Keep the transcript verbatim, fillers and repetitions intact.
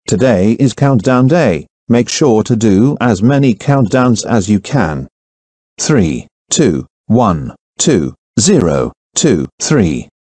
Today is countdown day. Make sure to do as many countdowns as you can. three, two, one, two, zero, two, three.